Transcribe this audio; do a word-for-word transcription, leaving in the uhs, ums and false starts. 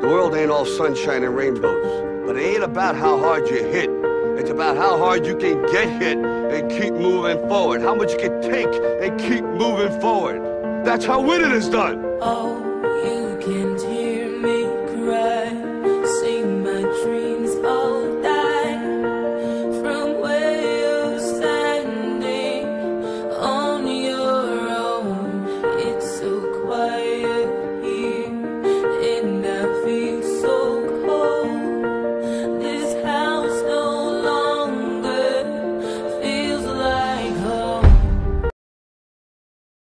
The world ain't all sunshine and rainbows, but it ain't about how hard you hit. It's about how hard you can get hit and keep moving forward. How much you can take and keep moving forward. That's how winning is done. Oh, you can take